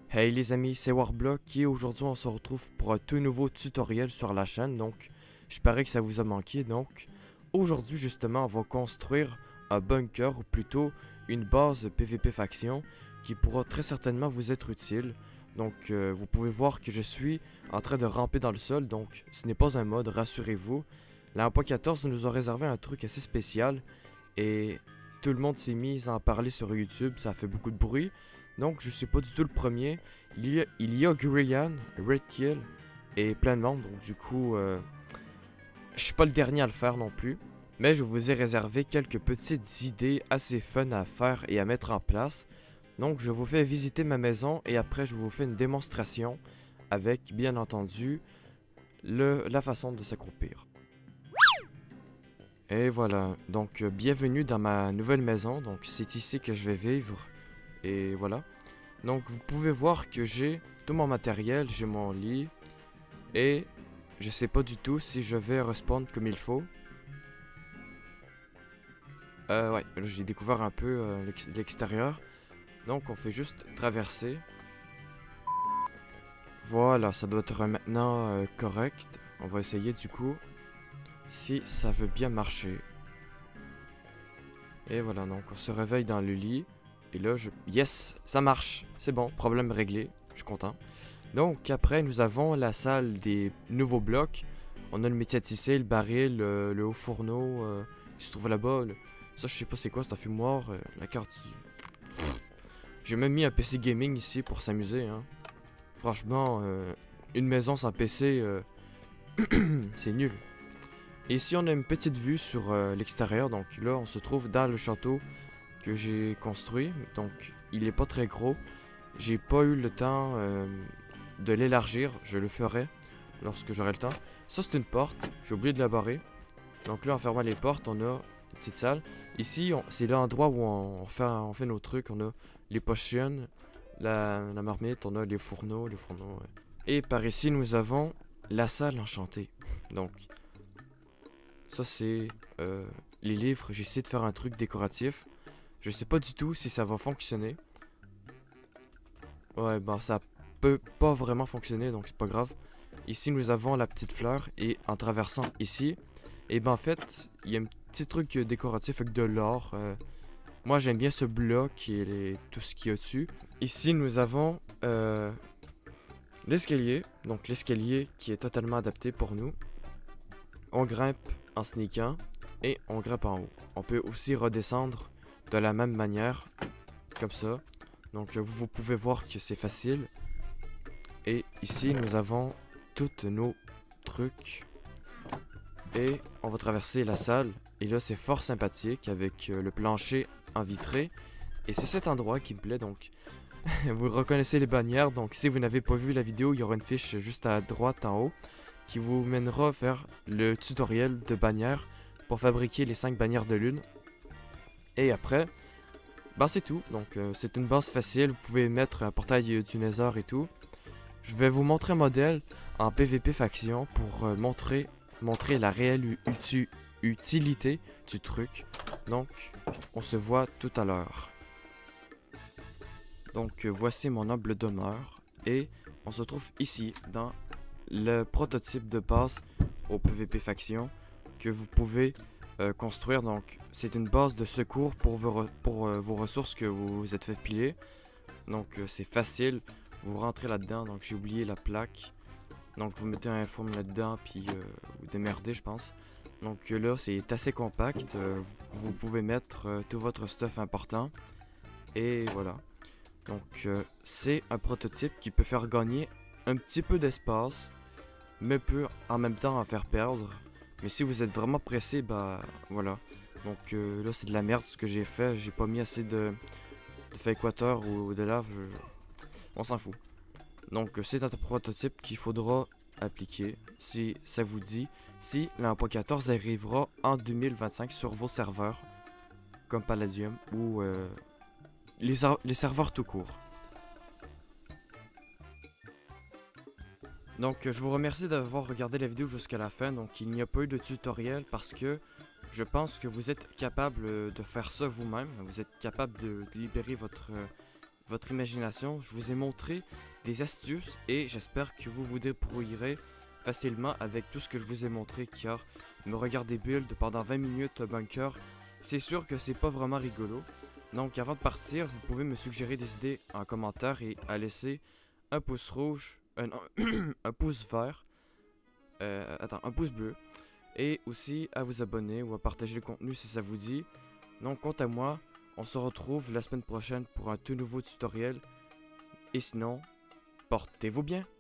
Hey les amis, c'est Warblock et aujourd'hui on se retrouve pour un tout nouveau tutoriel sur la chaîne. Donc je parie que ça vous a manqué. Donc aujourd'hui justement on va construire un bunker ou plutôt une base PVP faction qui pourra très certainement vous être utile. Donc vous pouvez voir que je suis en train de ramper dans le sol, donc ce n'est pas un mode, rassurez-vous. La 1.14 nous a réservé un truc assez spécial et tout le monde s'est mis à en parler sur YouTube, ça a fait beaucoup de bruit. Donc je suis pas du tout le premier. Il y a Gurian, Redkill et plein de monde. Donc du coup, je suis pas le dernier à le faire non plus. Mais je vous ai réservé quelques petites idées assez fun à faire et à mettre en place. Donc je vous fais visiter ma maison et après je vous fais une démonstration avec bien entendu la façon de s'accroupir. Et voilà, donc bienvenue dans ma nouvelle maison. Donc c'est ici que je vais vivre. Et voilà. Donc vous pouvez voir que j'ai tout mon matériel, j'ai mon lit. Et je sais pas du tout si je vais respawn comme il faut. Ouais, là, j'ai découvert un peu l'extérieur. Donc on fait juste traverser. Voilà, ça doit être maintenant correct. On va essayer du coup si ça veut bien marcher. Et voilà, donc on se réveille dans le lit. Et là, yes, ça marche. C'est bon, problème réglé. Je suis content. Donc, après, nous avons la salle des nouveaux blocs. On a le métier à tisser, le baril, le haut fourneau qui se trouve là-bas. Ça, je sais pas c'est quoi, c'est un fumoir. La carte. J'ai même mis un PC gaming ici pour s'amuser. Hein. Franchement, une maison sans PC, c'est nul. Et ici, on a une petite vue sur l'extérieur. Donc là, on se trouve dans le château que j'ai construit, donc il est pas très gros. J'ai pas eu le temps de l'élargir, je le ferai lorsque j'aurai le temps. Ça c'est une porte, j'ai oublié de la barrer. Donc là en fermant les portes, on a une petite salle. Ici c'est l'endroit où on fait nos trucs, on a les potions, la marmite, on a les fourneaux, ouais. Et par ici nous avons la salle enchantée. Donc ça c'est les livres, j'ai essayé de faire un truc décoratif. Je sais pas du tout si ça va fonctionner. Ouais, bah ça peut pas vraiment fonctionner, donc c'est pas grave. Ici, nous avons la petite fleur et en traversant ici, et ben en fait, il y a un petit truc décoratif avec de l'or. Moi, j'aime bien ce bloc et tout ce qu'il y a dessus. Ici, nous avons l'escalier, donc l'escalier qui est totalement adapté pour nous. On grimpe en sneakant et on grimpe en haut. On peut aussi redescendre de la même manière, comme ça. Donc vous pouvez voir que c'est facile. Et ici nous avons tous nos trucs. Et on va traverser la salle. Et là c'est fort sympathique avec le plancher en vitré. Et c'est cet endroit qui me plaît donc. Vous reconnaissez les bannières. Donc si vous n'avez pas vu la vidéo, il y aura une fiche juste à droite en haut qui vous mènera vers le tutoriel de bannières pour fabriquer les 5 bannières de lune. Et après, bah c'est tout. Donc c'est une base facile. Vous pouvez mettre un portail du Nether et tout. Je vais vous montrer un modèle en PVP faction pour montrer la réelle utilité du truc. Donc on se voit tout à l'heure. Donc voici mon humble demeure. Et on se trouve ici dans le prototype de base au PVP faction que vous pouvez construire. Donc c'est une base de secours pour vos ressources que vous vous êtes fait piler. Donc c'est facile, vous rentrez là-dedans. Donc j'ai oublié la plaque, donc vous mettez un fourne là-dedans puis vous démerdez je pense. Donc là c'est assez compact, vous pouvez mettre tout votre stuff important. Et voilà, donc c'est un prototype qui peut faire gagner un petit peu d'espace mais peut en même temps en faire perdre. Mais si vous êtes vraiment pressé, bah voilà. Donc là c'est de la merde ce que j'ai fait. J'ai pas mis assez de fake water ou de lave. On s'en fout. Donc c'est notre prototype qu'il faudra appliquer si ça vous dit. Si la 1.14 arrivera en 2025 sur vos serveurs comme Palladium ou les serveurs tout court. Donc je vous remercie d'avoir regardé la vidéo jusqu'à la fin. Donc il n'y a pas eu de tutoriel parce que je pense que vous êtes capable de faire ça vous-même. Vous êtes capable de libérer votre imagination. Je vous ai montré des astuces et j'espère que vous vous débrouillerez facilement avec tout ce que je vous ai montré, car me regarder build pendant 20 minutes bunker, c'est sûr que c'est pas vraiment rigolo. Donc avant de partir, vous pouvez me suggérer des idées en commentaire et à laisser un pouce rouge, non, un pouce vert, un pouce bleu, et aussi à vous abonner ou à partager le contenu si ça vous dit. Donc quant à moi, on se retrouve la semaine prochaine pour un tout nouveau tutoriel, et sinon, portez-vous bien!